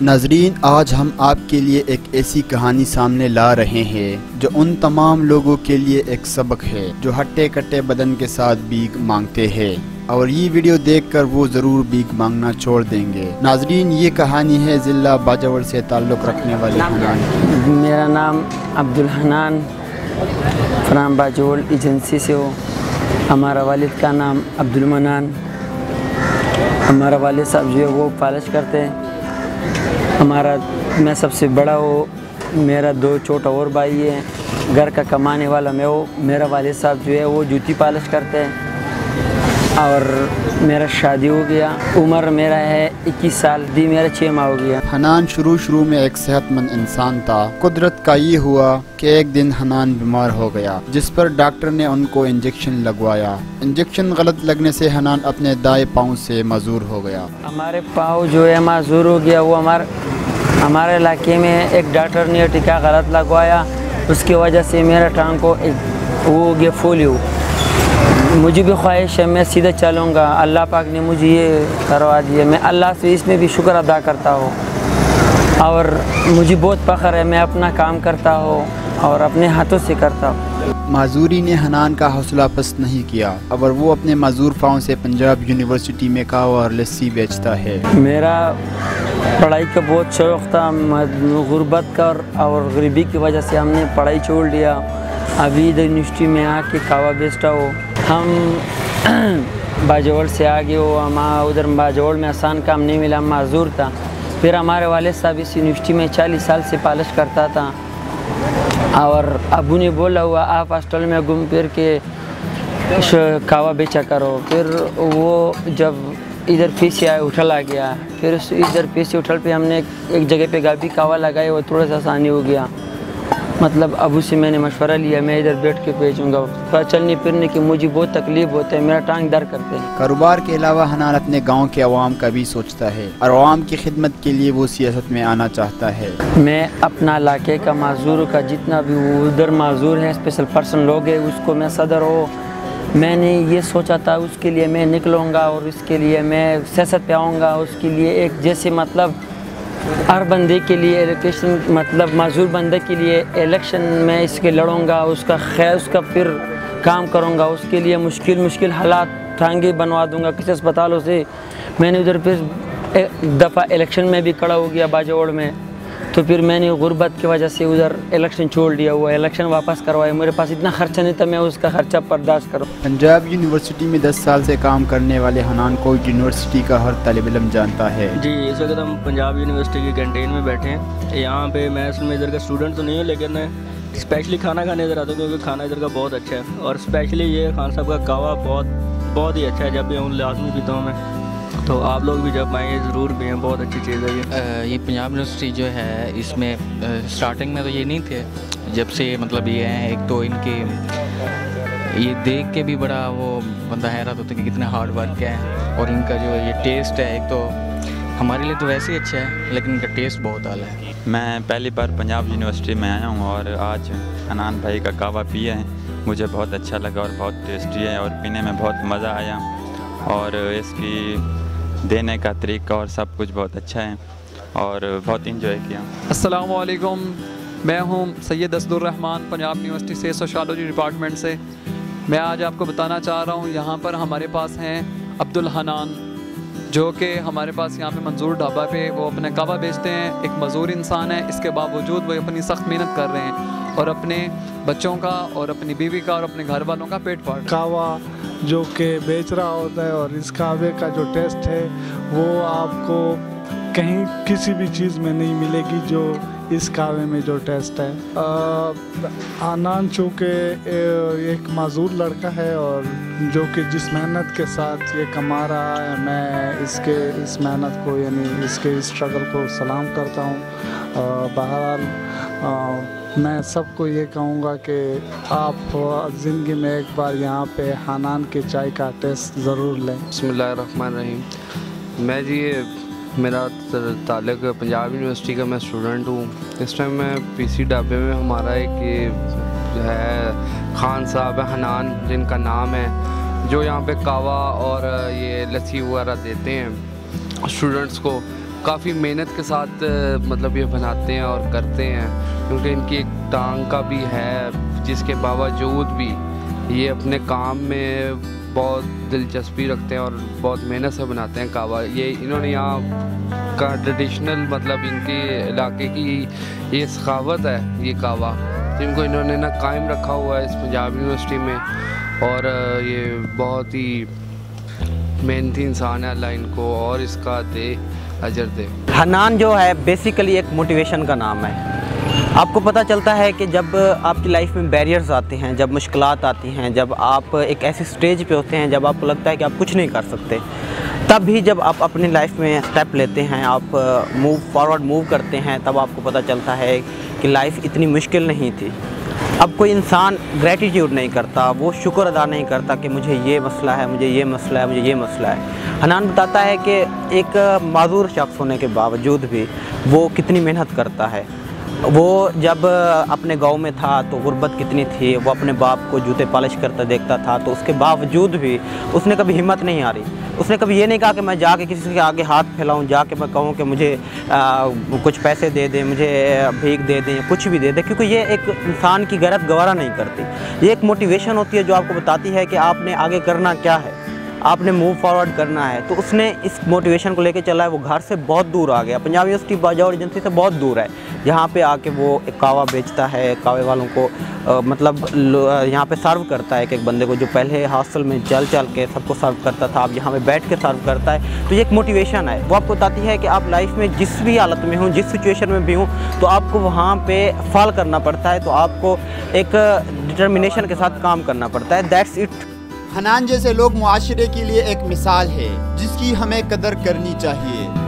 नाजरीन, आज हम आपके लिए एक ऐसी कहानी सामने ला रहे हैं जो उन तमाम लोगों के लिए एक सबक है जो हट्टे कट्टे बदन के साथ भीख मांगते हैं और ये वीडियो देखकर वो ज़रूर भीख मांगना छोड़ देंगे। नाजरीन, ये कहानी है ज़िला बाजावर से ताल्लुक़ रखने वाले हनान की। मेरा नाम अब्दुल हनान फ्राम बाजावर एजेंसी से हो। हमारा वालिद का नाम अब्दुल मनान। हमारा वालिद साहब जो है वो पालिश करते हैं। मैं सबसे बड़ा हो, मेरा दो छोटा और भाई है। घर का कमाने वाला मैं हो। मेरा वालिद साहब जो है वो जूती पालिश करते हैं और मेरा शादी हो गया। उम्र मेरा है 21 साल, दी मेरा 6 माह हो गया। हनान शुरू में एक सेहतमंद इंसान था। कुदरत का ये हुआ कि एक दिन हनान बीमार हो गया, जिस पर डॉक्टर ने उनको इंजेक्शन लगवाया। इंजेक्शन गलत लगने से हनान अपने दाएं पाँव से माजूर हो गया। हमारे पाँव जो है माजूर हो गया। वो हमारे इलाके में एक डॉक्टर ने टीका गलत लगवाया, उसकी वजह से मेरा टांग को वो हो गया फोलियो। मुझे भी ख्वाहिश है मैं सीधा चलूँगा। अल्लाह पाक ने मुझे ये करवा दिया। मैं अल्लाह से इसमें भी शुक्र अदा करता हूँ और मुझे बहुत फ़ख्र है। मैं अपना काम करता हूँ और अपने हाथों से करता हूँ। माजूरी ने हनान का हौसला पस्त नहीं किया और वो अपने माजूर पाँव से पंजाब यूनिवर्सिटी में कहवा और लस्सी बेचता है। मेरा पढ़ाई का बहुत शौक़ था। गुर्बत का और गरीबी की वजह से हमने पढ़ाई छोड़ दिया। अभी इधर यूनिवर्सिटी में आके कहवा बेचता हो। हम बाजावर से आगे हो। हम उधर बाजावर में आसान काम नहीं मिला, माजूर था। फिर हमारे वालिद साहब इस यूनिवर्सिटी में 40 साल से पालिश करता था और अबू ने बोला हुआ आप हॉस्टल में घूम फिर के कहवा बेचा करो। फिर वो जब इधर पीछे आए उठल आ गया। फिर इधर पीछे उठल पे हमने एक जगह पे गाभी कहवा लगाए, वो थोड़ा सा आसानी हो गया। मतलब अबू से मैंने मशवरा लिया मैं इधर बैठ के बेचूँगा। चलने फिरने की मुझे बहुत तकलीफ होता है, मेरा टांग दर्द करते हैं। कारोबार के अलावा हनान अपने गांव के अवाम का भी सोचता है और अवाम की खिदमत के लिए वो सियासत में आना चाहता है। मैं अपना इलाके का माजूर का जितना भी उधर माजूर है, स्पेशल पर्सन लोग हैं, उसको मैं सदर हो। मैंने ये सोचा था उसके लिए मैं निकलूँगा और इसके लिए मैं सियासत पे आऊँगा। उसके लिए एक जैसे मतलब हर बंदे के लिए इलेक्शन, मतलब माजूर बंदे के लिए इलेक्शन में इसके लड़ूंगा, उसका खैर उसका फिर काम करूंगा। उसके लिए मुश्किल हालात टांगे बनवा दूंगा किसी अस्पतालों से। मैंने उधर फिर एक दफ़ा इलेक्शन में भी खड़ा हो गया बाजावर में, तो फिर मैंने गुर्बत की वजह से उधर इलेक्शन छोड़ दिया। हुआ इलेक्शन वापस करवाया। मेरे पास इतना खर्चा नहीं था मैं उसका खर्चा बर्दाश्त करूँ। पंजाब यूनिवर्सिटी में 10 साल से काम करने वाले हनान को यूनिवर्सिटी का हर तालिब इल्म जानता है। जी, इस वक्त हम पंजाब यूनिवर्सिटी की कैंटीन में बैठे हैं। यहाँ पे मैं असल में इधर का स्टूडेंट तो नहीं हूँ, लेकिन स्पेशली खाना खाने इधर आता हूँ क्योंकि खाना इधर का बहुत अच्छा है। और स्पेशली ये खान साहब का कहवा बहुत ही अच्छा है। जब भी हम लाजमी पीता हूँ मैं, तो आप लोग भी जब आएंगे ज़रूर भी हैं, बहुत अच्छी चीज़ है ये पंजाब यूनिवर्सिटी जो है इसमें स्टार्टिंग में तो ये नहीं थे। जब से मतलब ये हैं, एक तो इनके ये देख के भी बड़ा वो बंदा हैरान होता है कि कितना हार्ड वर्क है। और इनका जो ये टेस्ट है, एक तो हमारे लिए तो वैसे ही अच्छा है लेकिन इनका टेस्ट बहुत आला है। मैं पहली बार पंजाब यूनिवर्सिटी में आया हूँ और आज हनान भाई का कहवा पिया है। मुझे बहुत अच्छा लगा और बहुत टेस्टी है और पीने में बहुत मज़ा आया और इसकी देने का तरीका और सब कुछ बहुत अच्छा है और बहुत इंजॉय किया। अस्सलाम वालेकुम, मैं हूं सैयद असदुर्रहमान पंजाब यूनिवर्सिटी से सोशियोलॉजी डिपार्टमेंट से। मैं आज आपको बताना चाह रहा हूं, यहाँ पर हमारे पास हैं अब्दुल हनान, जो कि हमारे पास यहाँ पे मंजूर ढाबा पे वो अपने कहवा बेचते हैं। एक मजदूर इंसान है, इसके बावजूद वो अपनी सख्त मेहनत कर रहे हैं और अपने बच्चों का और अपनी बीवी का और अपने घर वालों का पेट फाड़ कहवा जो कि बेच रहा होता है। और इस कहवे का जो टेस्ट है वो आपको कहीं किसी भी चीज़ में नहीं मिलेगी जो इस कहवे में जो टेस्ट है। हनान चूँकि एक माजूर लड़का है और जो कि जिस मेहनत के साथ ये कमा रहा है, मैं इस मेहनत को यानी इसके स्ट्रगल को सलाम करता हूँ। बहरहाल मैं सबको ये कहूँगा कि आप ज़िंदगी में एक बार यहाँ पे हनान के चाय का टेस्ट ज़रूर लें। बिस्मिल्लाहिर्रहमानिर्रहीम। मैं जी मेरा ताल्लुक़ पंजाब यूनिवर्सिटी का, मैं स्टूडेंट हूँ। इस टाइम मैं पीसी ढाबे में, हमारा एक ये जो है खान साहब है हनान जिनका नाम है, जो यहाँ पे कहवा और ये लस्सी वगैरह देते हैं स्टूडेंट्स को। काफ़ी मेहनत के साथ मतलब ये बनाते हैं और करते हैं, क्योंकि इनकी एक टांग का भी है, जिसके बावजूद भी ये अपने काम में बहुत दिलचस्पी रखते हैं और बहुत मेहनत से बनाते हैं कहवा। ये इन्होंने यहाँ का ट्रेडिशनल मतलब इनके इलाके की ये सखावत है, ये कहवा जिनको इन्होंने ना कायम रखा हुआ है इस पंजाब यूनिवर्सिटी में। और ये बहुत ही मेहनती इंसान है, अल्लाह इनको और इसका दे अजर दे। हनान जो है बेसिकली एक मोटिवेशन का नाम है। आपको पता चलता है कि जब आपकी लाइफ में बैरियर्स आते हैं, जब मुश्किलात आती हैं, जब आप एक ऐसी स्टेज पे होते हैं जब आपको लगता है कि आप कुछ नहीं कर सकते, तब भी जब आप अपनी लाइफ में स्टेप लेते हैं, आप मूव करते हैं, तब आपको पता चलता है कि लाइफ इतनी मुश्किल नहीं थी। अब कोई इंसान ग्रेटिट्यूड नहीं करता, वो शुक्र अदा नहीं करता कि मुझे ये मसला है, मुझे ये मसला है, मुझे ये मसला है। हनान बताता है कि एक माजूर शख्स होने के बावजूद भी वो कितनी मेहनत करता है। वो जब अपने गांव में था तो गुर्बत कितनी थी, वो अपने बाप को जूते पॉलिश करता देखता था, तो उसके बावजूद भी उसने कभी हिम्मत नहीं हारी। उसने कभी ये नहीं कहा कि मैं जाके किसी के आगे हाथ फैलाऊं, जाके मैं कहूं कि मुझे कुछ पैसे दे दें, मुझे भीख दे दें, कुछ भी दे दें, क्योंकि ये एक इंसान की गैरत गवारा नहीं करती। ये एक मोटिवेशन होती है जो आपको बताती है कि आपने आगे करना क्या है, आपने मूव फॉरवर्ड करना है। तो उसने इस मोटिवेशन को लेके चला है। वो घर से बहुत दूर आ गया, पंजाब यूनिवर्सिटी बाजावर एजेंसी से बहुत दूर है, यहाँ पे आके वो एक कहवा बेचता है, कहवे वालों को मतलब यहाँ पे सर्व करता है एक बंदे को, जो पहले हॉस्टल में चल के सबको सर्व करता था, अब यहाँ पे बैठ के सर्व करता है। तो ये एक मोटिवेशन है, वो आपको बताती है कि आप लाइफ में जिस भी हालत में हो, जिस सिचुएशन में भी हो, तो आपको वहाँ पे फॉल करना पड़ता है, तो आपको एक डिटर्मिनेशन के साथ काम करना पड़ता है। That's it. हनान जैसे लोग मुआशरे के लिए एक मिसाल है जिसकी हमें कदर करनी चाहिए।